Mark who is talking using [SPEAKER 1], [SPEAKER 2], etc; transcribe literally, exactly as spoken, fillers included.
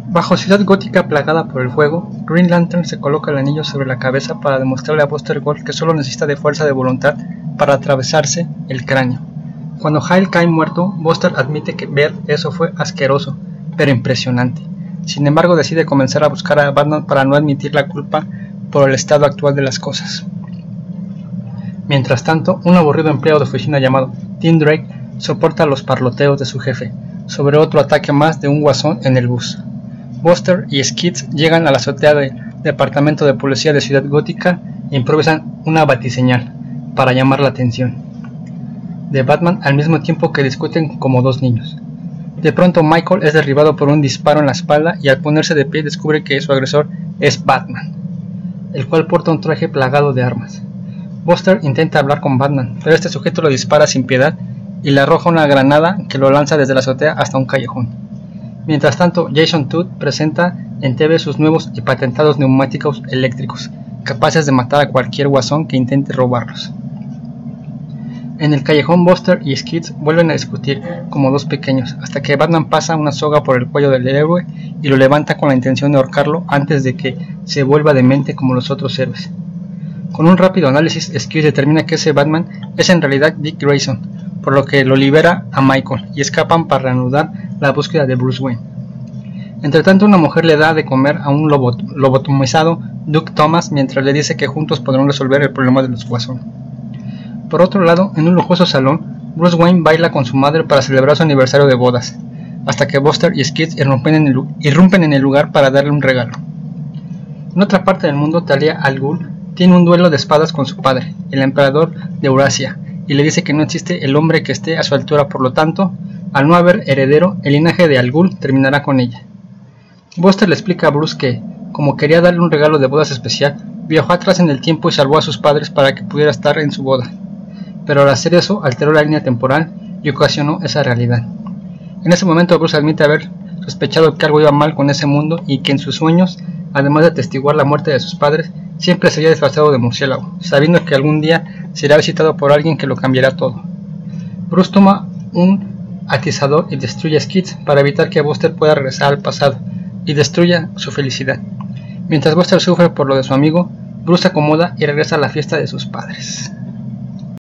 [SPEAKER 1] Bajo Ciudad Gótica plagada por el fuego, Green Lantern se coloca el anillo sobre la cabeza para demostrarle a Buster Gold que solo necesita de fuerza de voluntad para atravesarse el cráneo. Cuando Hale cae muerto, Buster admite que ver eso fue asqueroso, pero impresionante. Sin embargo, decide comenzar a buscar a Batman para no admitir la culpa por el estado actual de las cosas. Mientras tanto, un aburrido empleado de oficina llamado Tim Drake soporta los parloteos de su jefe sobre otro ataque más de un guasón en el bus. Buster y Skids llegan a la azotea del departamento de policía de Ciudad Gótica e improvisan una batiseñal para llamar la atención de Batman al mismo tiempo que discuten como dos niños. De pronto Michael es derribado por un disparo en la espalda y al ponerse de pie descubre que su agresor es Batman, el cual porta un traje plagado de armas. Buster intenta hablar con Batman, pero este sujeto lo dispara sin piedad y le arroja una granada que lo lanza desde la azotea hasta un callejón. Mientras tanto, Jason Todd presenta en T V sus nuevos y patentados neumáticos eléctricos, capaces de matar a cualquier guasón que intente robarlos. En el callejón, Buster y Skids vuelven a discutir como dos pequeños, hasta que Batman pasa una soga por el cuello del héroe y lo levanta con la intención de ahorcarlo antes de que se vuelva demente como los otros héroes. Con un rápido análisis, Skids determina que ese Batman es en realidad Dick Grayson, por lo que lo libera a Michael y escapan para reanudar la búsqueda de Bruce Wayne. Entre tanto, una mujer le da de comer a un lobot lobotomizado Duke Thomas mientras le dice que juntos podrán resolver el problema de los guasón. Por otro lado, en un lujoso salón, Bruce Wayne baila con su madre para celebrar su aniversario de bodas, hasta que Buster y Skids irrumpen en el, irrumpen en el lugar para darle un regalo. En otra parte del mundo, Talia al Ghul tiene un duelo de espadas con su padre, el emperador de Eurasia, y le dice que no existe el hombre que esté a su altura, por lo tanto, al no haber heredero, el linaje de Al Ghul terminará con ella. Buster le explica a Bruce que, como quería darle un regalo de bodas especial, viajó atrás en el tiempo y salvó a sus padres para que pudiera estar en su boda. Pero al hacer eso, alteró la línea temporal y ocasionó esa realidad. En ese momento, Bruce admite haber sospechado que algo iba mal con ese mundo y que en sus sueños, además de atestiguar la muerte de sus padres, siempre se había disfrazado de murciélago, sabiendo que algún día será visitado por alguien que lo cambiará todo. Bruce toma un atizador y destruye a Skids para evitar que Buster pueda regresar al pasado y destruya su felicidad. Mientras Buster sufre por lo de su amigo, Bruce se acomoda y regresa a la fiesta de sus padres.